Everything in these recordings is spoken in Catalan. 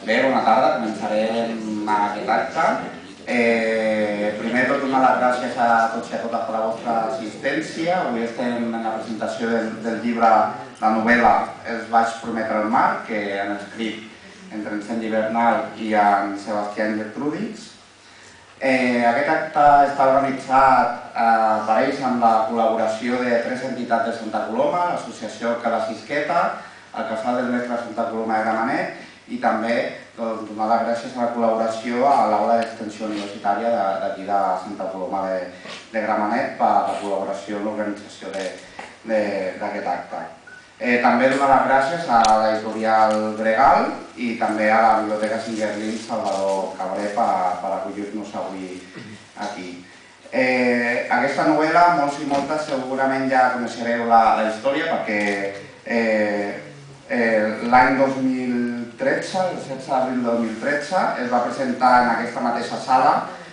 Bé, bona tarda, començarem aquest acte. Primer de tot, donar les gràcies a tots i a totes per la vostra assistència. Avui estem en la presentació del llibre, la novel·la Els vaig prometre el mar, que han escrit entre en Santi Bernal i en Sebastián Gertrudis. Aquest acte està organitzat per ells amb la col·laboració de 3 entitats de Santa Coloma, l'Associació Cala Sisqueta, el Casal del Mestre de Santa Coloma de Gramenet i també donar les gràcies a la col·laboració a l'Aula d'Extensió Universitària d'aquí de Santa Coloma de Gramenet per la col·laboració en l'organització d'aquest acte. També donar les gràcies a l'editorial Gregal i també a la Biblioteca Singerlin Salvador Cabré per acollir-nos avui aquí. Aquesta novel·la, molts i moltes segurament ja coneixereu la història perquè l'any 2013, el 16 d'abril de 2013, es va presentar en aquesta mateixa sala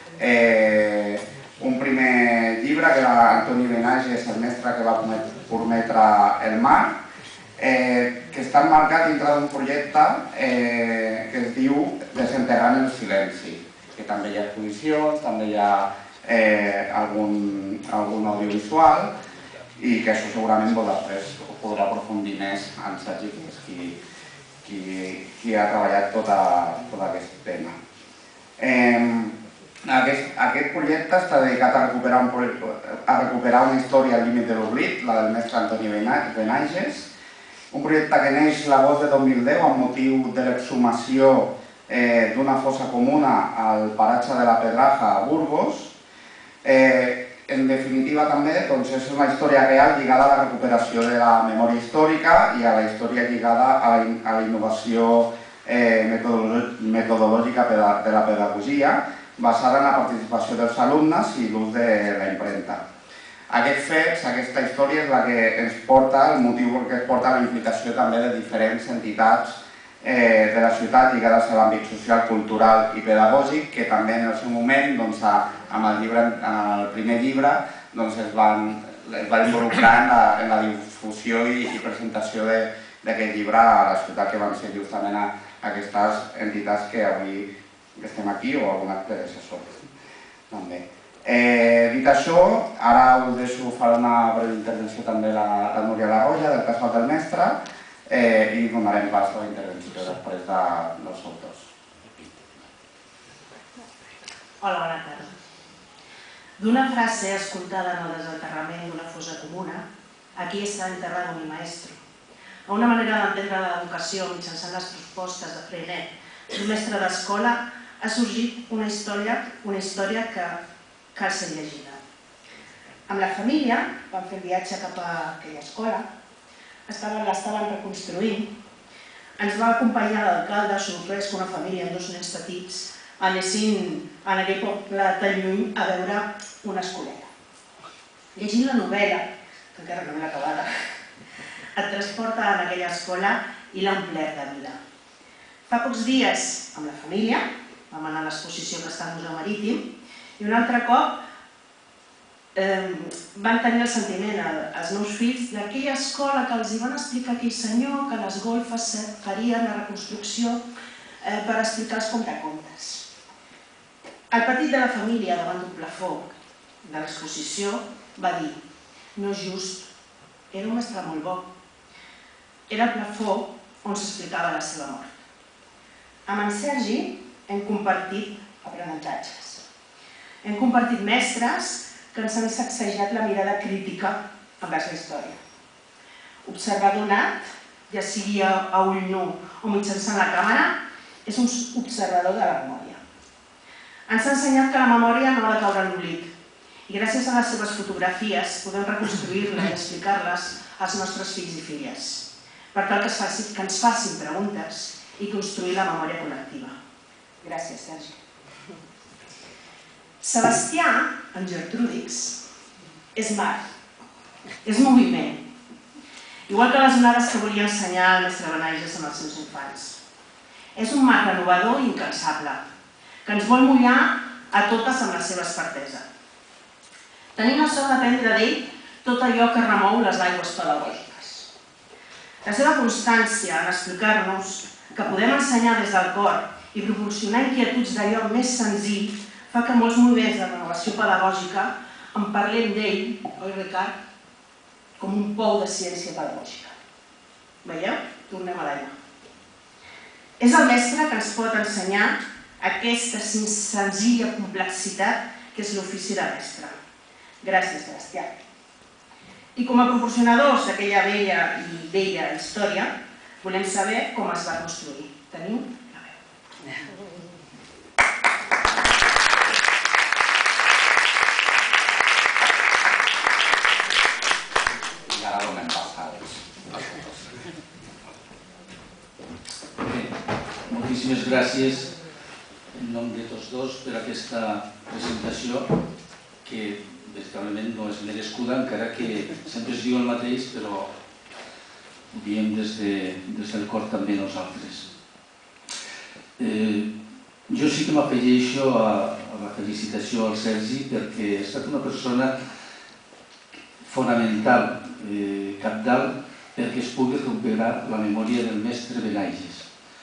un primer llibre que era Antoni Benages, el mestre que va prometre el mar, que està emmarcat dintre d'un projecte que es diu Desenterrant el silenci, que també hi ha exposicions, també hi ha algun audiovisual i que això segurament després podrà aprofundir més en Sergi, que és qui ha treballat tot aquest tema. Aquest projecte està dedicat a recuperar una història al límit de l'oblit, la del mestre Antoni Benages, un projecte que neix l'agost de 2010 amb motiu de l'exhumació d'una fossa comuna al paratge de la Pedraja a Burgos. En definitiva també és una història real lligada a la recuperació de la memòria històrica i a la història lligada a la innovació metodològica de la pedagogia basada en la participació dels alumnes i l'ús de la impremta. Aquests fets, aquesta història és la que ens porta, el motiu que ens porta a la implicació també de diferents entitats de la ciutat lligades a l'àmbit social, cultural i pedagògic, que també en el seu moment, amb el primer llibre, es van involucrar en la difusió i presentació d'aquest llibre a la ciutat, que van ser justament aquestes entitats que avui estem aquí o algunes predecessores. Dit això, ara us deixo fer una breu intervenció també la Núria Larroja, del Casal del Mestre, i donarem pas a la intervenció després dels autors. Hola, bona tarda. D'una frase escoltada en el desenterrament d'una fossa comuna, aquí està enterrado mi maestro. A una manera d'entendre l'educació mitjançant les propostes de Freinet, un mestre d'escola, ha sorgit una història que cal ser llegida. Amb la família vam fer el viatge cap a aquella escola, l'estaven reconstruint, ens va acompanyar l'alcalde sorprès que una família amb 2 nens petits anessin en aquell poble de lluny a veure una escoleta. Llegint la novel·la, que encara no l'he acabada, et transporta en aquella escola i l'ha omplert de vida. Fa pocs dies, amb la família, vam anar a l'exposició que està al Museu Marítim i un altre cop van tenir el sentiment, els meus fills, d'aquella escola que els van explicar aquell senyor que les golfes farien la reconstrucció per explicar els contacontes. El petit de la família, davant d'un plafó de l'exposició, va dir: no és just, era un mestre molt bo. Era el plafó on s'explicava la seva mort. Amb en Sergi hem compartit aprenentatges. Hem compartit mestres que ens han sacsejat la mirada crítica envers la història. Observador nat, ja sigui a ull nu o mitjançant la càmera, és un observador de la memòria. Ens ha ensenyat que la memòria no ha de caure en l'oblit i gràcies a les seves fotografies podem reconstruir-la i explicar-les als nostres fills i filles, per tal que ens facin preguntes i construir la memòria col·lectiva. Gràcies, Sergi. Sebastià, en Gertrudis, és mar, és moviment, igual que les onades que volia ensenyar el mestre Benages amb els seus infants. És un mar renovador i incansable, que ens vol mullar a totes amb la seva expertesa. Tenim la sort d'aprendre d'ell tot allò que remou les aigües pedagògiques. La seva constància en explicar-nos que podem ensenyar des del cor i proporcionar inquietuds d'allò més senzill fa que molts moviments de renovació pedagògica en parlem d'ell, oi Ricard, com un pou de ciència pedagògica. Veieu? Tornem a l'allà. És el mestre que ens pot ensenyar aquesta senzilla complexitat que és l'ofici de mestre. Gràcies, Sebastià. I com a proporcionadors d'aquella bella història, volem saber com es va construir. Teniu la veu. I ara donem passades. Moltíssimes gràcies en nom de tots dos per aquesta presentació que veritablement no és merescuda, encara que sempre es diu el mateix, però ho diem des del cor també nosaltres. Jo sí que m'afegeixo a la felicitació al Sergi perquè ha estat una persona fonamental, cabdal, perquè es pugui recuperar la memòria del mestre Benaiges.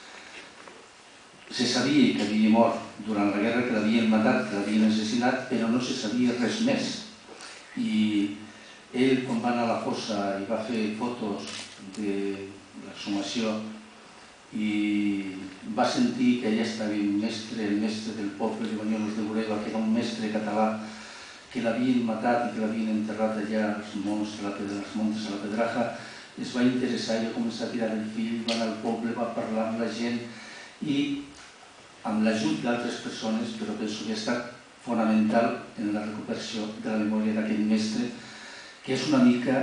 Se sabia que havia mort durant la guerra, que l'havien matat, que l'havien assassinat, però no se sabia res més. I ell, quan va anar a la fossa i va fer fotos de l'exhumació i va sentir que allà estava el mestre del poble de Banyoles de Bureba, que era un mestre català, que l'havien matat i que l'havien enterrat allà als monts de la Pedraja, es va interessar i va començar a tirar el fill, va anar al poble, va parlar amb la gent i amb l'ajut d'altres persones, però penso que ha estat fonamental en la recuperació de la memòria d'aquest mestre, que és una mica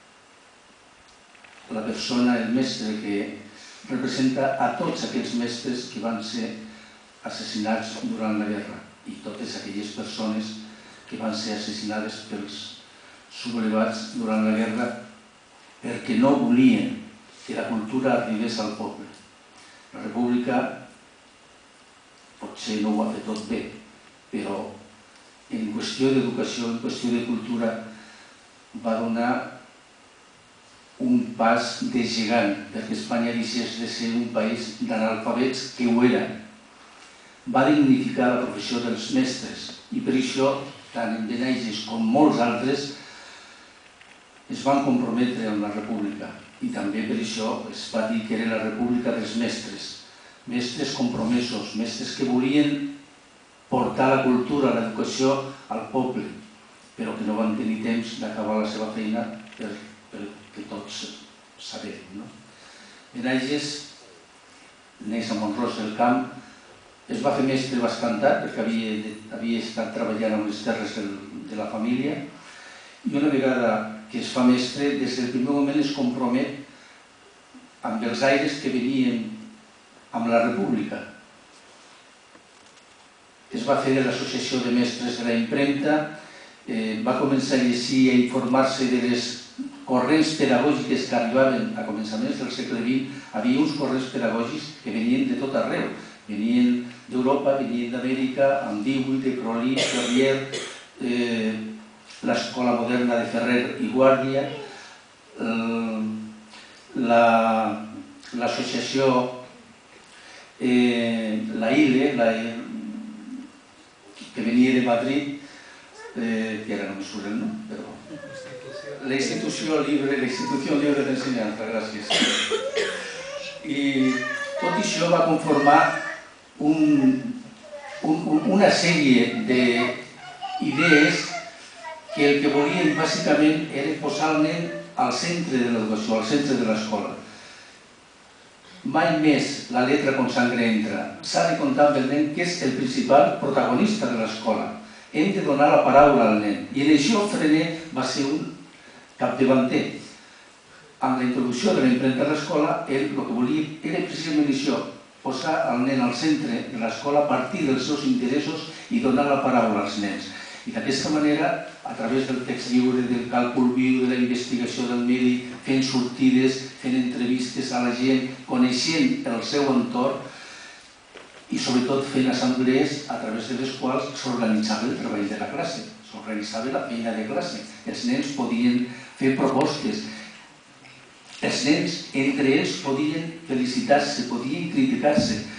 la persona, el mestre que representa a tots aquells mestres que van ser assassinats durant la guerra i totes aquelles persones que van ser assassinades pels sublevats durant la guerra perquè no volien que la cultura arribés al poble. La República potser no ho va fer tot bé, però en qüestió d'educació, en qüestió de cultura, va donar un pas de gegant perquè Espanya deixés de ser un país d'analfabets que ho era. Va dignificar la professió dels mestres i per això, tant en Benaiges com molts altres, es van comprometre amb la República i també per això es va dir que era la República dels mestres. Mestres compromesos, mestres que volien portar la cultura, l'educació al poble, però que no van tenir temps d'acabar la seva feina perquè tots sabem. Benaiges neix a Mont-ros del Camp, es va fer mestre bastant tard perquè havia estat treballant amb les terres de la família i una vegada que es fa mestre, des del primer moment es compromet amb els aires que venien amb la República. Es va fer de l'Associació de Mestres de la Impremta, va començar a llegir i a informar-se de les corrents pedagògiques que arribaven a començaments del segle XX. Havia uns corrents pedagògics que venien de tot arreu. Venien d'Europa, venien d'Amèrica, amb Dewey, de Crowley, Ferrier, l'Escola Moderna de Ferrer i Guàrdia, l'associació la ILE, que venia de Madrid, que ara no me surt el nom, però la Institució Libre d'Ensenyança, gràcies. I tot això va conformar una sèrie d'idees que el que volien bàsicament era posar el nen al centre de l'educació, al centre de l'escola. Mai més la letra con sangre entra. S'ha de comptar amb el nen que és el principal protagonista de l'escola. Hem de donar la paraula al nen. I en això Frenet va ser un capdavanter. Amb la introducció de la impremta a l'escola, ell el que volia era precisament això, posar el nen al centre de l'escola a partir dels seus interessos i donar la paraula als nens. I d'aquesta manera, a través del text lliure, del càlcul viu, de la investigació del medi, fent sortides, fent entrevistes a la gent, coneixent el seu entorn i sobretot fent assemblees a través de les quals s'organitzava el treball de la classe, s'organitzava la feina de classe. Els nens podien fer propostes. els nens entre ells podien felicitar-se, podien criticar-se,